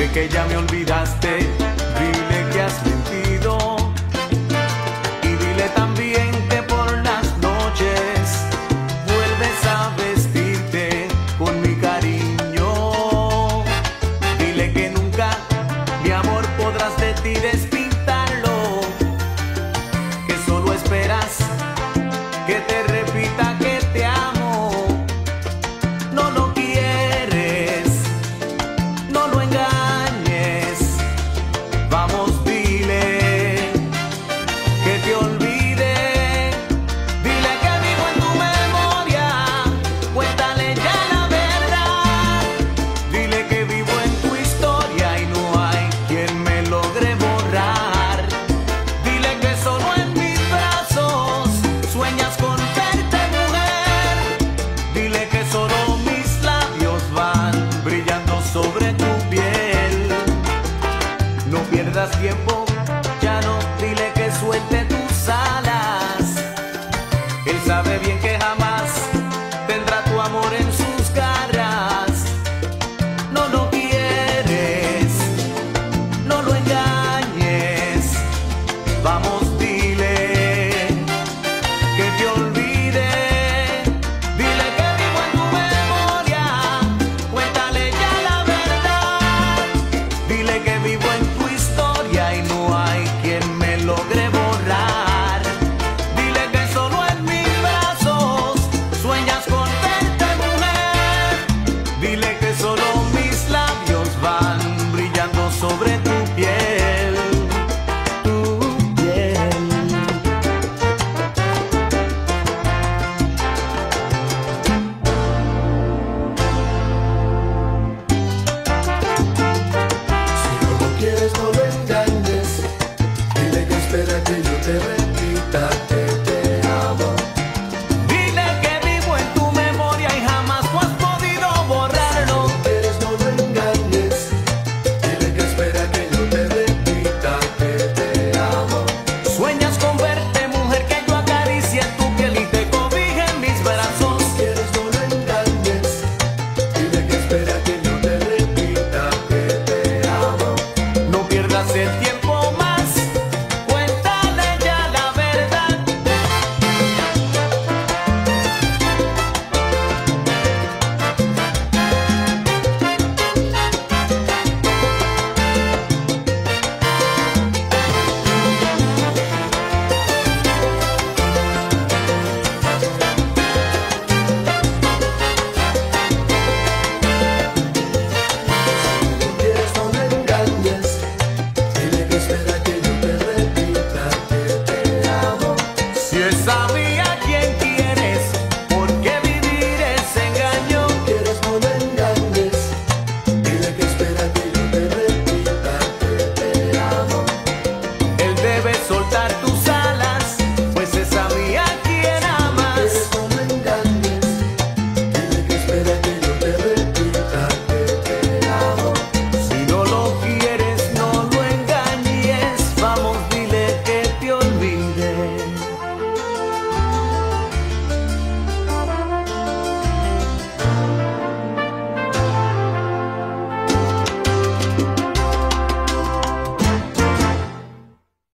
Dile que ya me olvidaste, dile que has mentido y dile también que por las noches vuelves a vestirte con mi cariño. Dile que nunca, mi amor, podrás de ti despintarlo, que solo esperas que te repita que te amo. No lo quieres, no lo engañes. Vamos, dile que te olvide. Dile que vivo en tu memoria, cuéntale ya la verdad. Dile que vivo en tu historia y no hay quien me logre borrar. Dile que solo en mis brazos sueñas con verte, mujer. Dile que solo mis labios van brillando sobre tu piel. No pierdas tiempo,